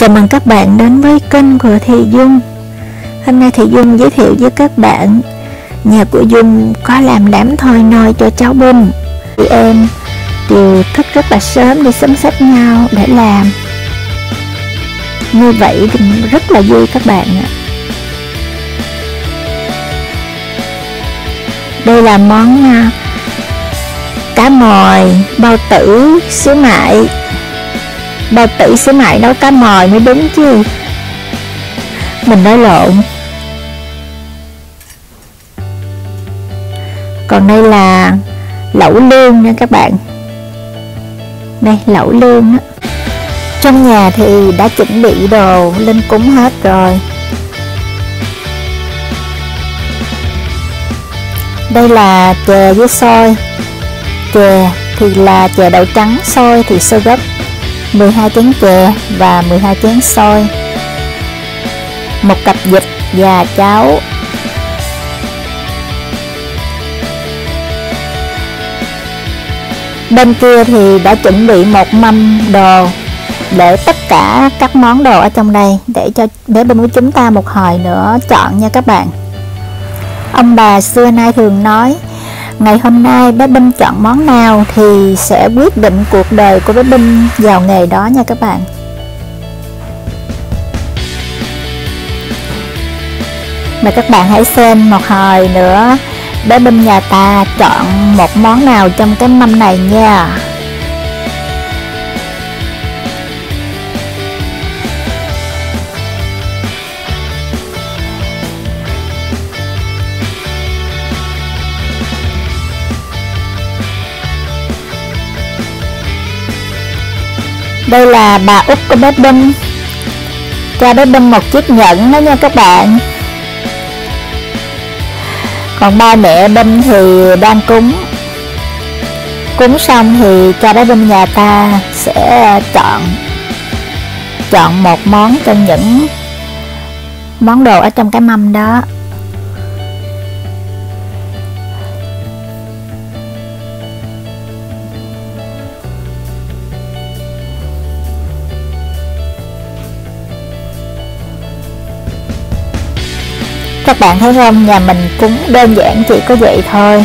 Chào mừng các bạn đến với kênh của Thị Dung. Hôm nay Thị Dung giới thiệu với các bạn nhà của Dung có làm đám thôi nôi cho cháu Bum. Tụi em đều thức rất là sớm để sắm xách nhau để làm. Như vậy thì rất là vui các bạn ạ. Đây là món cá mòi, bao tử, xíu mại. Bao tử xíu mại nấu cá mòi mới đúng chứ, mình nói lộn. Còn đây là lẩu lương nha các bạn. Đây lẩu lương đó. Trong nhà thì đã chuẩn bị đồ lên cúng hết rồi. Đây là chè với xôi. Chè thì là chè đậu trắng, xôi thì xôi gấc. 12 chén chè và 12 chén xôi, một cặp vịt và cháo. Bên kia thì đã chuẩn bị một mâm đồ để tất cả các món đồ ở trong đây, để bên của chúng ta một hồi nữa chọn nha các bạn. Ông bà xưa nay thường nói ngày hôm nay bé Binh chọn món nào thì sẽ quyết định cuộc đời của bé Binh vào nghề đó nha các bạn. Mời các bạn hãy xem một hồi nữa bé Binh nhà ta chọn một món nào trong cái mâm này nha. Đây là bà út của bé Binh, cho bé Binh một chiếc nhẫn đó nha các bạn. Còn ba mẹ Binh thì đang cúng xong thì cho bé Binh nhà ta sẽ chọn một món trong những món đồ ở trong cái mâm đó. Các bạn thấy không, nhà mình cúng đơn giản chỉ có vậy thôi.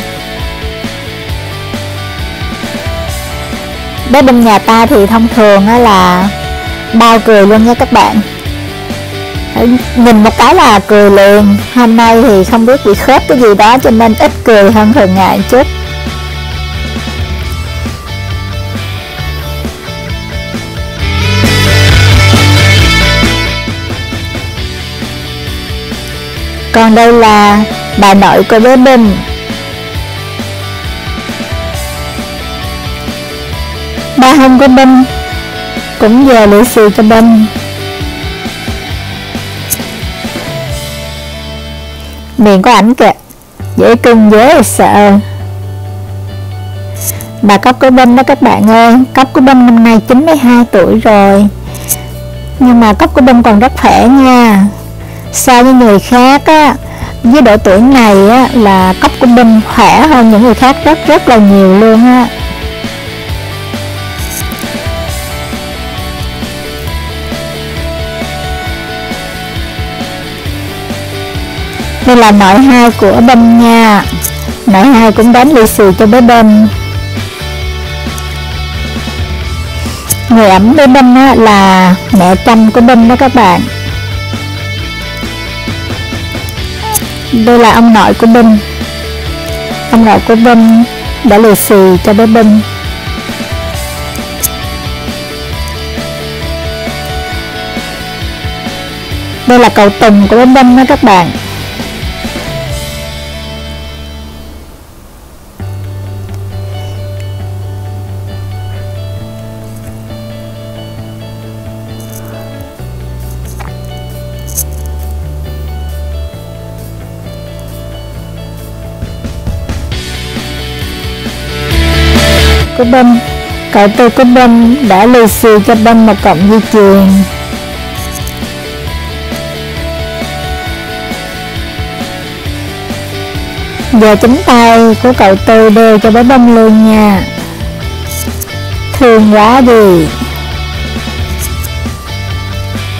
Bé Binh nhà ta thì thông thường là bao cười luôn nha các bạn. Nhìn một cái là cười liền. Hôm nay thì không biết bị khớp cái gì đó cho nên ít cười hơn thường ngày chút. Còn đây là bà nội của bé Binh. Ba Hân của Binh cũng về lì xì cho Binh. Miệng có ảnh kìa, dễ cưng dễ sợ. Bà Cóc của Binh đó các bạn ơi. Cóc của Binh năm nay 92 tuổi rồi, nhưng mà Cóc của Binh còn rất khỏe nha. So với người khác á, với độ tuổi này á, là Cóc của Binh khỏe hơn những người khác rất là nhiều luôn á. Đây là nội hai của Binh nha. Nội hai cũng đánh lì xì cho bé Binh. Người ẩm bé Binh á, là mẹ Trâm của Binh đó các bạn. Đây là ông nội của Binh. Ông nội của Binh đã lì xì cho bé Binh. Đây là cậu Tùng của bé Binh đó các bạn. Của Binh, cậu Tư của Binh đã lì xì cho Binh một cọng dây chuyền. Giờ chính tay của cậu Tư đeo cho bé Binh luôn nha. thương quá đi.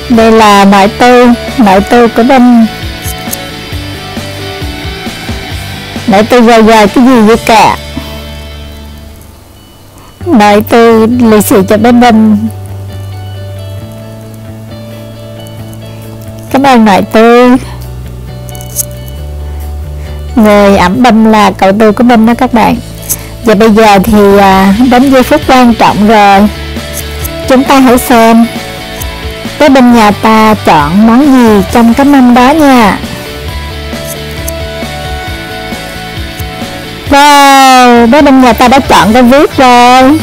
Đây là nội tư của Binh. Nội tư gời cái gì vậy cả. Nội tư lì xì cho bé Binh. Cảm ơn nội tư. Người ẩm Binh là cậu tư của Binh đó các bạn. Và bây giờ thì đến giây phút quan trọng rồi. Chúng ta hãy xem bé Binh nhà ta chọn món gì trong cái mâm đó nha. Wow, bé Binh nhà ta đã chọn cái viết rồi.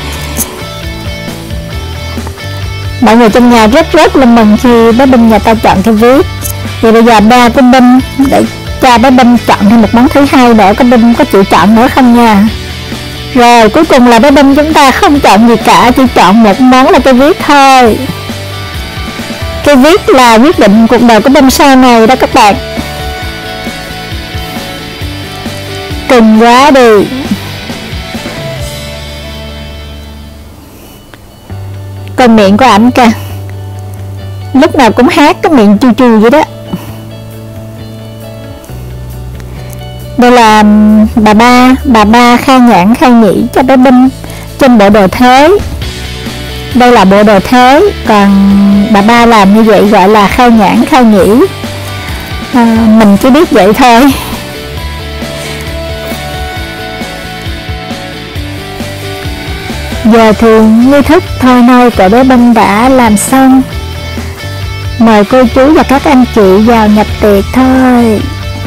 Mọi người trong nhà rất là mừng khi bé Binh nhà ta chọn cái viết. Thì bây giờ ba của Binh để cho bé Binh chọn thêm một món thứ hai nữa. Cái Binh có chịu chọn nữa không nha. Rồi cuối cùng là bé Binh chúng ta không chọn gì cả, chỉ chọn một món là cái viết thôi. Cái viết là quyết định cuộc đời của Binh sau này đó các bạn. Cưng quá đi. Coi miệng của ảnh kìa, lúc nào cũng hát cái miệng chu chu vậy đó. Đây là bà ba khai nhãn khai nhĩ cho bé Binh trên bộ đồ thế. Đây là bộ đồ thế, còn bà ba làm như vậy gọi là khai nhãn khai nhĩ. Mình chỉ biết vậy thôi. Giờ thì nghi thức thôi nôi của bé Binh đã làm xong. Mời cô chú và các anh chị vào nhập tiệc thôi.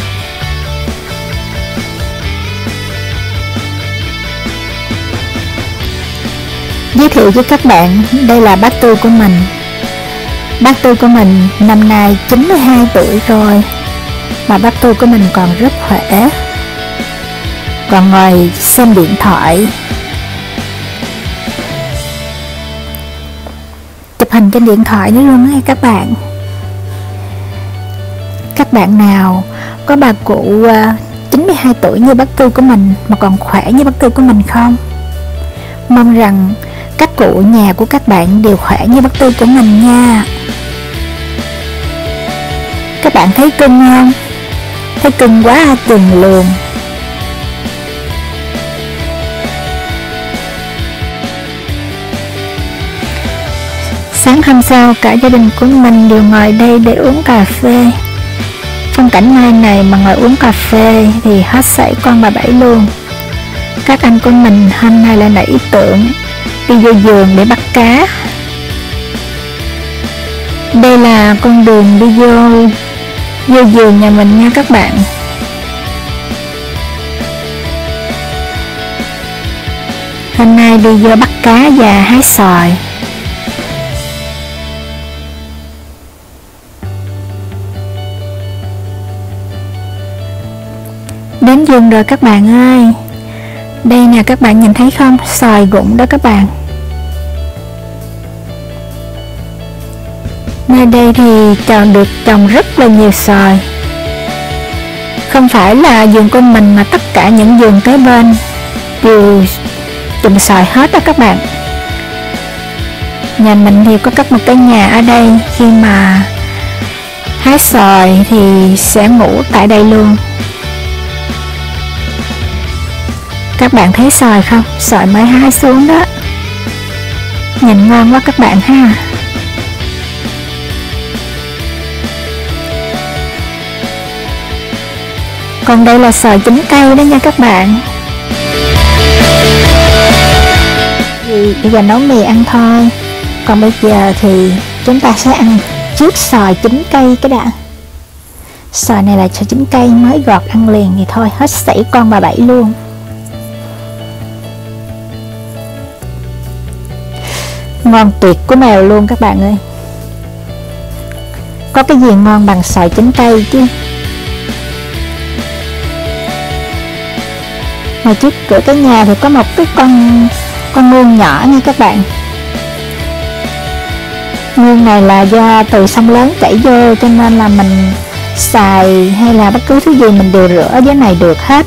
Giới thiệu với các bạn, đây là bác Tư của mình. Bác Tư của mình năm nay 92 tuổi rồi, mà bác Tư của mình còn rất khỏe, còn ngồi xem điện thoại, chụp hình trên điện thoại nữa luôn đó các bạn. Các bạn nào có bà cụ 92 tuổi như bác Tư của mình mà còn khỏe như bác Tư của mình không? Mong rằng các cụ nhà của các bạn đều khỏe như bác Tư của mình nha. Các bạn thấy cưng không? Thấy cưng quá chừng luôn. Sáng hôm sau cả gia đình của mình đều ngồi đây để uống cà phê. Phong cảnh nơi này mà ngồi uống cà phê thì hết sảy con bà Bảy luôn. Các anh của mình hôm nay lại nảy ý tưởng đi vô giường để bắt cá. Đây là con đường đi vô giường nhà mình nha các bạn. Hôm nay đi vô bắt cá và hái xoài. Đến giường rồi các bạn ơi. Đây nè các bạn nhìn thấy không? Xoài rụng đó các bạn. Nơi đây thì được trồng rất là nhiều xoài. Không phải là vườn của mình mà tất cả những vườn kế bên đều trồng xoài hết đó các bạn. Nhà mình thì có cất một cái nhà ở đây, khi mà hái xoài thì sẽ ngủ tại đây luôn. Các bạn thấy xoài không? Xoài mới hái xuống đó. Nhìn ngon quá các bạn ha. Còn đây là xoài chín cây đó nha các bạn. Thì bây giờ nấu mì ăn thôi. Còn bây giờ thì chúng ta sẽ ăn trước xoài chín cây cái đã. Xoài này là xoài chín cây mới gọt ăn liền thì thôi hết sảy con bà Bảy luôn. Ngon tuyệt của mèo luôn các bạn ơi. Có cái gì ngon bằng xoài chín cây chứ. Ngoài trước cửa cái nhà thì có một cái con mương nhỏ nha các bạn. Mương này là do từ sông lớn chảy vô, cho nên là mình xài hay là bất cứ thứ gì mình đều rửa ở dưới này được hết.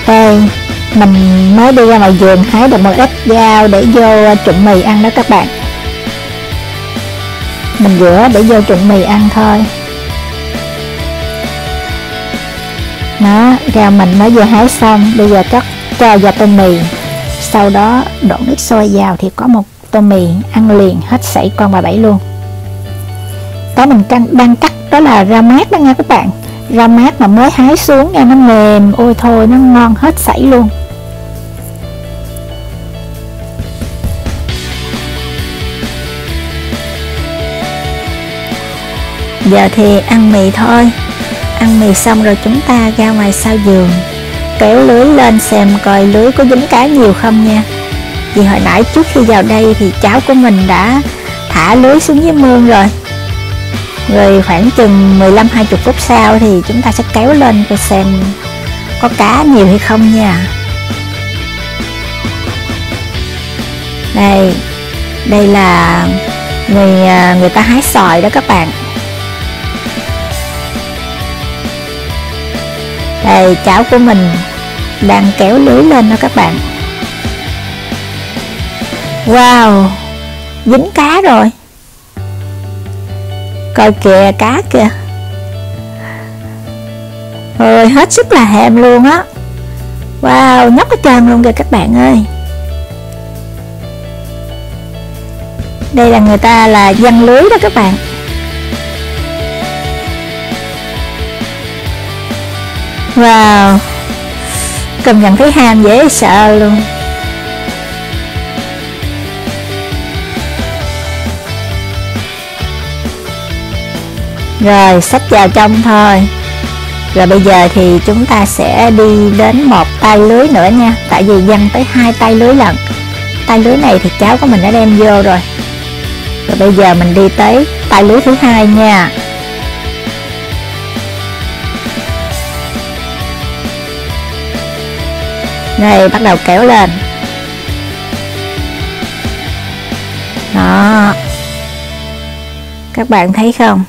Đây, mình mới đi ra ngoài vườn hái được một ít rau để vô trụng mì ăn đó các bạn. Mình rửa để vô trụng mì ăn thôi. Đó, rau mình mới vừa hái xong, bây giờ cắt cho vào tô mì. Sau đó đổ nước sôi vào thì có một tô mì ăn liền hết sảy con bà Bảy luôn. Cái mình đang cắt đó là rau mát đó nha các bạn. Rau mát mà mới hái xuống nha, nó mềm, ôi thôi nó ngon hết sảy luôn. Giờ thì ăn mì thôi. Ăn mì xong rồi chúng ta ra ngoài sau vườn kéo lưới lên xem coi lưới có dính cá nhiều không nha. Vì hồi nãy trước khi vào đây thì cháu của mình đã thả lưới xuống dưới mương rồi. Rồi khoảng chừng 15-20 phút sau thì chúng ta sẽ kéo lên coi xem có cá nhiều hay không nha. Đây là người ta hái xoài đó các bạn. Đây, cháu của mình đang kéo lưới lên đó các bạn. Wow, dính cá rồi. Coi kìa, cá kìa. Ôi, hết sức là hẹm luôn á. Wow, nhóc hết trơn luôn kìa các bạn ơi. Đây là người ta là giăng lưới đó các bạn. Wow, cầm nhận thấy ham dễ sợ luôn. Rồi xách vào trong thôi. Rồi bây giờ thì chúng ta sẽ đi đến một tay lưới nữa nha. Tại vì giăng tới 2 tay lưới lận. Tay lưới này thì cháu của mình đã đem vô rồi. Rồi bây giờ mình đi tới tay lưới thứ 2 nha. Đây, bắt đầu kéo lên. Đó, các bạn thấy không?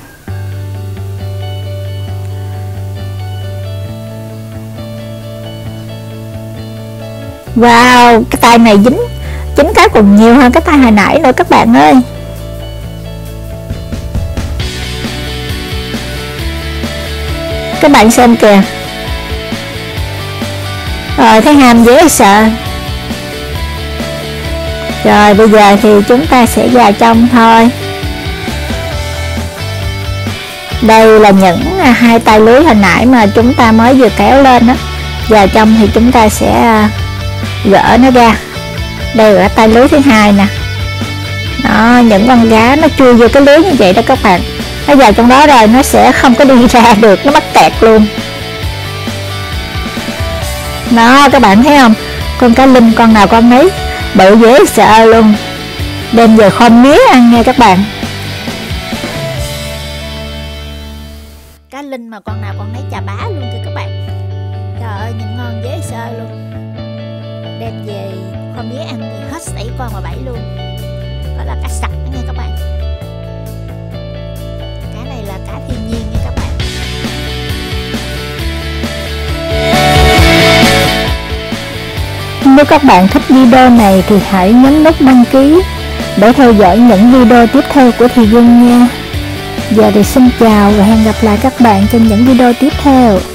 Wow, cái tay này dính cá còn nhiều hơn cái tay hồi nãy nữa các bạn ơi. Các bạn xem kìa. Rồi thấy ham dễ sợ. Rồi bây giờ thì chúng ta sẽ vào trong thôi. Đây là những 2 tay lưới hồi nãy mà chúng ta mới vừa kéo lên đó. Vào trong thì chúng ta sẽ gỡ nó ra. Đây là tay lưới thứ 2 nè. Đó, những con cá nó chui vô cái lưới như vậy đó các bạn. Nó vào trong đó rồi nó sẽ không có đi ra được, nó mắc kẹt luôn. Đó, các bạn thấy không? Con cá linh con nào con nấy, bự dễ sợ luôn. Đem về kho mía ăn nha các bạn. Cá linh mà con nào con nấy chà bá luôn kìa các bạn. Trời ơi, nhìn ngon dễ sợ luôn. Đem về kho mía ăn thì hết sảy con mà Bảy luôn. Đó là cá sặc đó nha các bạn. Cá này là cá thiên nhiên nha các bạn. Nếu các bạn thích video này thì hãy nhấn nút đăng ký để theo dõi những video tiếp theo của Thị Dung nha. Giờ thì xin chào và hẹn gặp lại các bạn trong những video tiếp theo.